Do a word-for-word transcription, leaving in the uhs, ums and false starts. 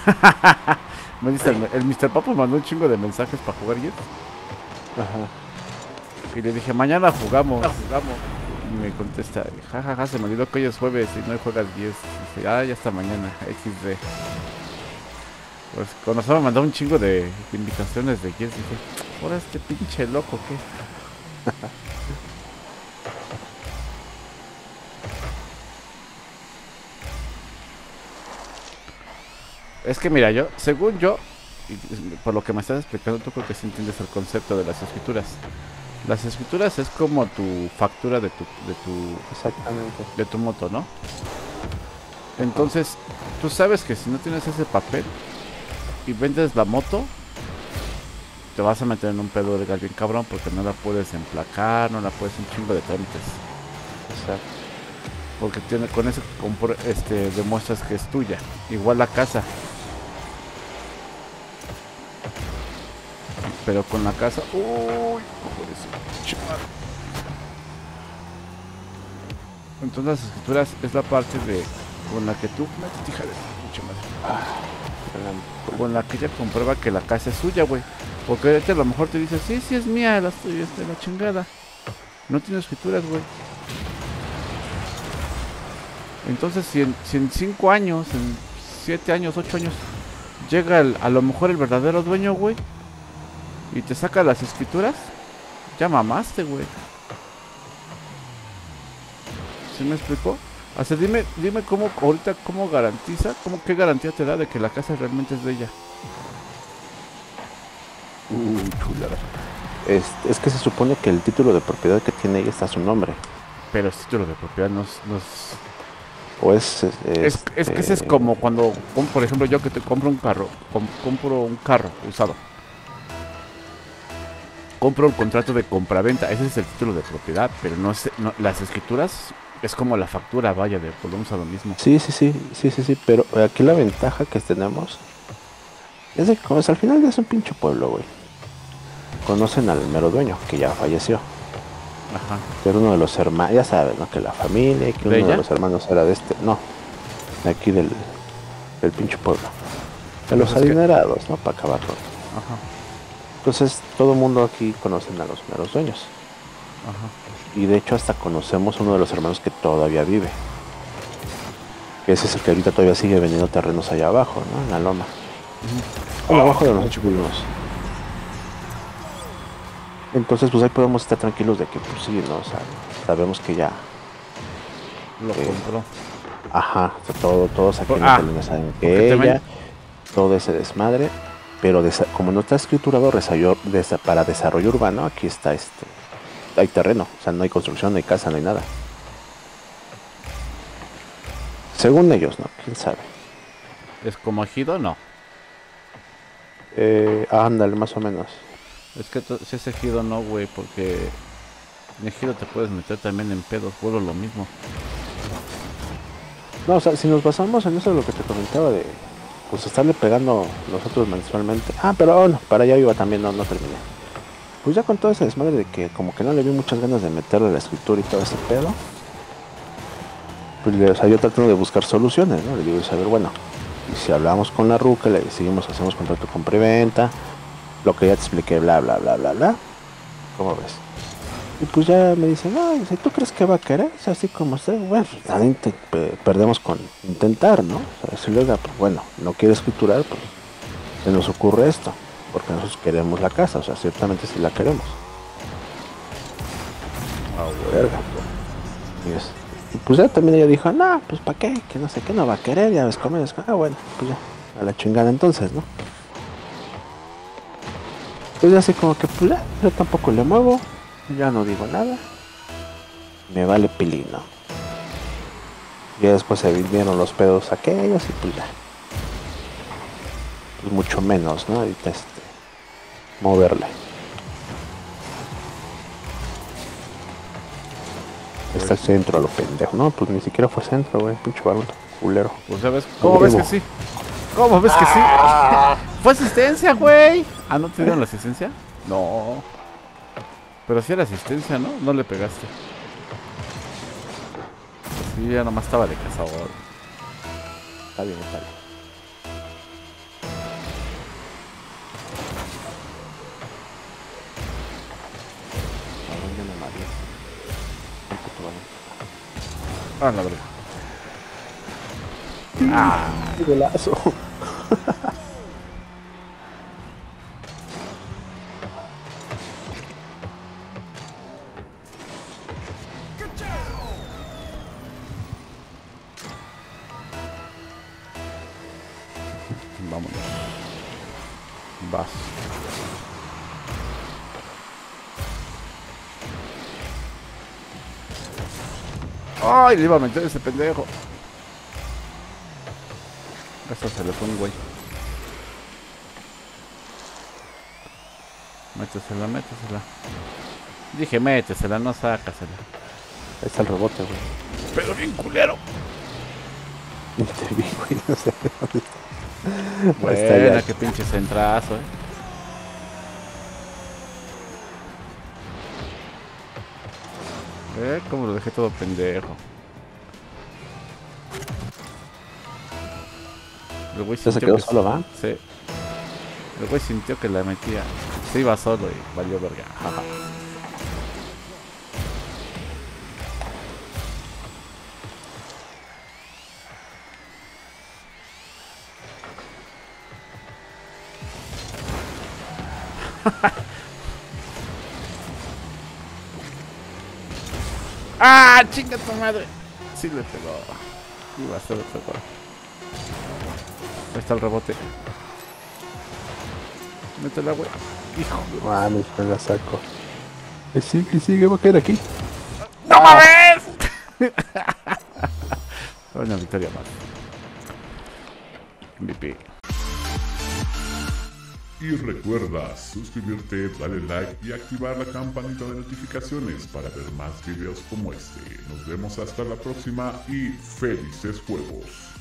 Me dice el, el mister Papo mandó un chingo de mensajes para jugar Gears. Ajá. Y le dije, mañana jugamos. jugamos. Y me contesta, jajaja, ja, ja, se me olvidó que hoy es jueves y no juegas Gears. Dice, ah, ya hasta mañana, equis de. Pues cuando se me mandó un chingo de invitaciones de Gears, dije, ahora este pinche loco, ¿qué? Es que mira, yo, según yo, y por lo que me estás explicando, tú creo que sí entiendes el concepto de las escrituras. Las escrituras es como tu factura de tu, de tu, Exactamente. de tu moto, ¿no? Entonces, tú sabes que si no tienes ese papel y vendes la moto, te vas a meter en un pedo legal bien cabrón porque no la puedes emplacar, no la puedes un chingo de trámites. Exacto. Porque tiene, con eso compor- este, demuestras que es tuya. Igual la casa. Pero con la casa... Uy, por eso. Chaval. Entonces las escrituras es la parte de con la que tú... Hija de mucha madre. Con la que ella comprueba que la casa es suya, güey. Porque ella a lo mejor te dice, sí, sí es mía, la, es de la chingada. No tiene escrituras, güey. Entonces, si en, si en cinco años, en siete años, ocho años, llega el, a lo mejor el verdadero dueño, güey, y te saca las escrituras, ya mamaste, güey. ¿Sí me explicó? O sea, dime, dime cómo, ahorita, cómo garantiza, cómo, qué garantía te da de que la casa realmente es de ella. Uh, chulada. Es, es que se supone que el título de propiedad que tiene ella está a su nombre. Pero el título de propiedad no es... No es O es... Es, es, es que ese es eh, como cuando, como por ejemplo, yo que te compro un carro, com, compro un carro usado. Compro un contrato de compraventa, ese es el título de propiedad, pero no, es, no las escrituras es como la factura, vaya, de volvemos a lo mismo. Sí, sí, sí, sí, sí, sí, pero aquí la ventaja que tenemos es de que como es, al final es un pinche pueblo, güey. Conocen al mero dueño, que ya falleció. Ajá. Que era uno de los hermanos, ya sabes, ¿no? Que la familia, que uno ¿De ella? de los hermanos era de este, no, de aquí del, del pinche pueblo. De los Entonces, ¿qué? adinerados, ¿no? Para acabarlo. Ajá, Entonces todo el mundo aquí conocen a los meros dueños. ajá. Y de hecho hasta conocemos a uno de los hermanos que todavía vive. Ese es el que ahorita todavía sigue vendiendo terrenos allá abajo, ¿no? En la loma. Uh-huh. Bueno, abajo de nosotros vivimos. Entonces pues ahí podemos estar tranquilos de que pues sí, ¿no? O sea, sabemos que ya... Lo eh, compró. Ajá, o sea, todo, todos aquí en Ah, la colina saben porque que te ven. ella, todo ese desmadre, pero desa- como no está escriturado resayo- desa- para desarrollo urbano, aquí está este, hay terreno, o sea, no hay construcción, no hay casa, no hay nada. Según ellos, ¿no? ¿Quién sabe? ¿Es como ejido? No. Eh, ándale, más o menos. Es que to- si es ejido, no, güey, porque en ejido te puedes meter también en pedos, vuelvo lo mismo. No, o sea, si nos basamos en eso de lo que te comentaba de, pues estarle pegando nosotros mensualmente. Ah, pero bueno, para allá iba también, no, no terminé. Pues ya con todo ese desmadre de que como que no le vi muchas ganas de meterle la escritura y todo ese pedo. Pues le, o sea, yo tratando de buscar soluciones, ¿no? Le digo, a ver, bueno, y si hablamos con la ruca, le seguimos, hacemos contrato con preventa, lo que ya te expliqué, bla, bla, bla, bla, bla. ¿Cómo ves? Y pues ya me dicen, no, si tú crees que va a querer, es así como usted, bueno, también te, pe- perdemos con intentar, ¿no? O sea, si le diga, pues bueno, no quiere escriturar, pues se nos ocurre esto, porque nosotros queremos la casa, o sea, ciertamente sí la queremos. Ah, Verga. Y, es, y pues ya también ella dijo, no, pues para qué, que no sé qué, no va a querer, ya ves cómo es, ah, bueno, pues ya, a la chingada entonces, ¿no? Entonces así como que, pues ya, yo tampoco le muevo, ya no digo nada, me vale pilino. Y ya después se vinieron los pedos aquellos y pues ya. Pues mucho menos, ¿no? Ahorita este, moverle. Está el centro a lo pendejo, ¿no? Pues ni siquiera fue centro, güey, pinche varón culero. Pues sabes, ¿cómo ves que sí? ¿Cómo ves que sí? Fue asistencia, güey. Ah, ¿no te dieron la asistencia? No. Pero sí era asistencia, ¿no? No le pegaste. Sí, ya nomás estaba de cazador. Está bien, está bien. madre. Un puto balón. Ah, la verdad. Ah, ¡Qué golazo! vámonos. Vas. Ay, le iba a meter ese pendejo. Eso se le fue un güey. Métesela, métesela. Dije, métesela, no sácasela. Ahí está el rebote, güey. Pero bien culero. Ni te vi, güey. No sé dónde está. Buena, Está ya. qué pinche centrazo, eh. Eh, cómo lo dejé todo pendejo. El güey ¿Ya se sintió quedó que solo, va? Sí. El güey sintió que la metía. Se iba solo y valió verga. Jaja. ¡Ah! ¡Chinga tu madre! Sí le pegó. Iba a ser otro gol. Ahí está el rebote. Métela, güey. Hijo. Mames, me la saco. Que sí, que sigue, va a caer aquí. ¡No mames! Una victoria más. M V P. Y recuerda suscribirte, darle like y activar la campanita de notificaciones para ver más videos como este. Nos vemos hasta la próxima y felices juegos.